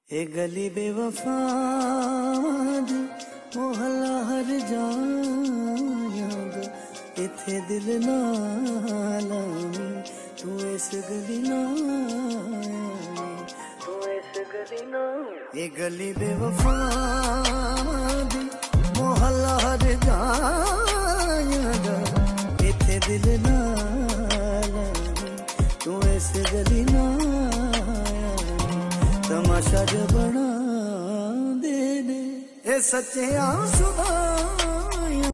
ए गली बेवफा दी मोहल्ला हर जायां इथे दिल ना लावी तू इस गली ना तू इस गली ना ए गली बेवफा दी मोहल्ला हर जायां इथे दिल ना लावी तू इस गली ना तमाशा जो बना दे ए सच्चे आंसू